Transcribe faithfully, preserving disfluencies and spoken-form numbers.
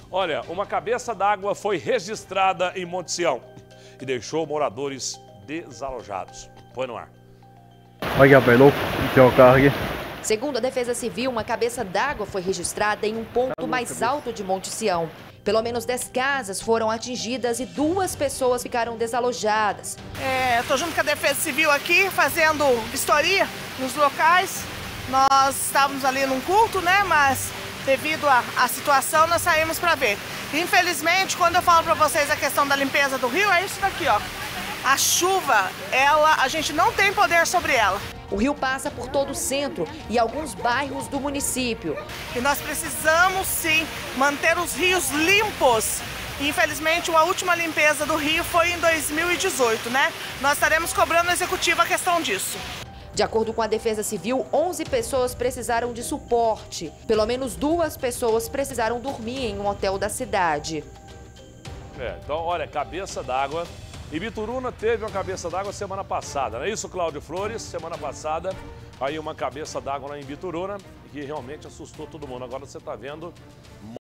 Olha, uma cabeça d'água foi registrada em Monte Sião e deixou moradores desalojados. Põe no ar. Olha, pegou, tem um carro aqui. Segundo a Defesa Civil, uma cabeça d'água foi registrada em um ponto mais alto de Monte Sião. Pelo menos dez casas foram atingidas e duas pessoas ficaram desalojadas. É, Estou junto com a Defesa Civil aqui, fazendo vistoria nos locais. Nós estávamos ali num culto, né? Mas devido à situação, nós saímos para ver. Infelizmente, quando eu falo para vocês a questão da limpeza do rio, é isso daqui, ó. A chuva, ela, a gente não tem poder sobre ela. O rio passa por todo o centro e alguns bairros do município. E nós precisamos, sim, manter os rios limpos. Infelizmente, a última limpeza do rio foi em dois mil e dezoito, né? Nós estaremos cobrando ao executivo a questão disso. De acordo com a Defesa Civil, onze pessoas precisaram de suporte. Pelo menos duas pessoas precisaram dormir em um hotel da cidade. É, então, olha, cabeça d'água. Ibituruna teve uma cabeça d'água semana passada, não é isso, Cláudio Flores? Semana passada, aí uma cabeça d'água lá em Ibituruna, que realmente assustou todo mundo. Agora você está vendo